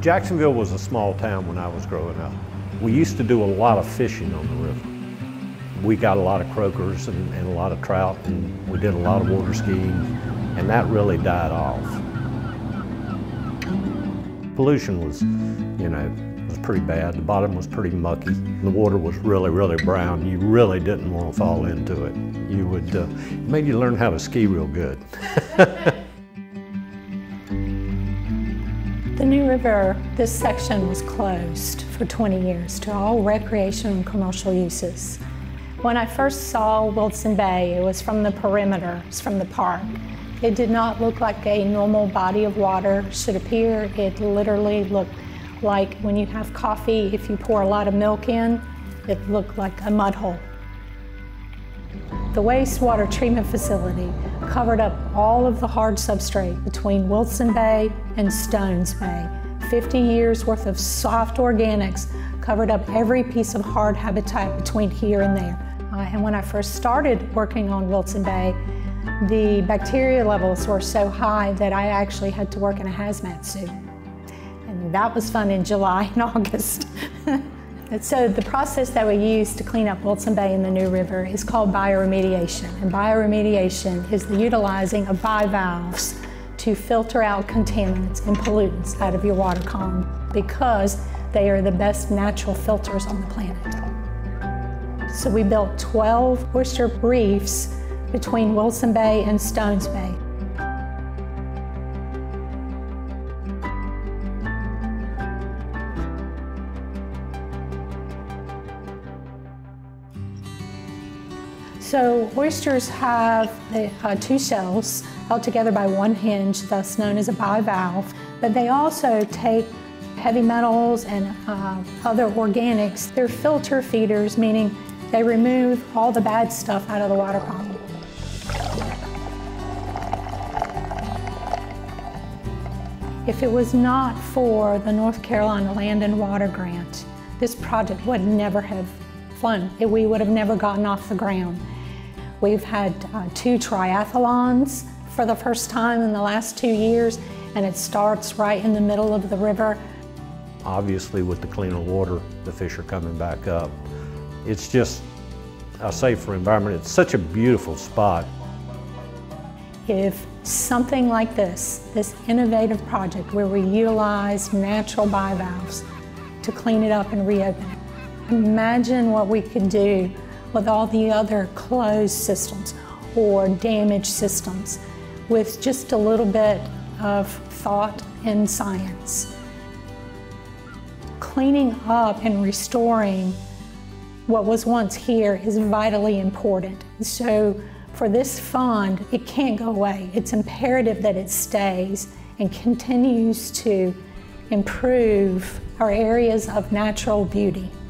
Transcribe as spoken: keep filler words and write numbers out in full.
Jacksonville was a small town when I was growing up. We used to do a lot of fishing on the river. We got a lot of croakers and, and a lot of trout, and we did a lot of water skiing, and that really died off. Pollution was, you know, was pretty bad. The bottom was pretty mucky. The water was really, really brown. You really didn't want to fall into it. You would, uh, it made you learn how to ski real good. The New River, this section was closed for twenty years to all recreational and commercial uses. When I first saw Wilson Bay, it was from the perimeter, it was from the park. It did not look like a normal body of water should appear. It literally looked like when you have coffee, if you pour a lot of milk in, it looked like a mud hole. The wastewater treatment facility covered up all of the hard substrate between Wilson Bay and Stones Bay. fifty years worth of soft organics covered up every piece of hard habitat between here and there. Uh, and when I first started working on Wilson Bay, the bacteria levels were so high that I actually had to work in a hazmat suit. And that was fun in July and August. And so the process that we use to clean up Wilson Bay in the New River is called bioremediation. And bioremediation is the utilizing of bivalves to filter out contaminants and pollutants out of your water column because they are the best natural filters on the planet. So we built twelve oyster reefs between Wilson Bay and Stones Bay. So oysters have uh, two shells held together by one hinge, thus known as a bivalve, but they also take heavy metals and uh, other organics. They're filter feeders, meaning they remove all the bad stuff out of the water column. If it was not for the North Carolina Land and Water Grant, this project would never have flown. We would have never gotten off the ground. We've had uh, two triathlons for the first time in the last two years, and it starts right in the middle of the river. Obviously, with the cleaner water, the fish are coming back up. It's just a safer environment. It's such a beautiful spot. If something like this, this innovative project where we utilize natural bivalves to clean it up and reopen it, imagine what we could do with all the other closed systems or damaged systems with just a little bit of thought and science. Cleaning up and restoring what was once here is vitally important. So for this fund, it can't go away. It's imperative that it stays and continues to improve our areas of natural beauty.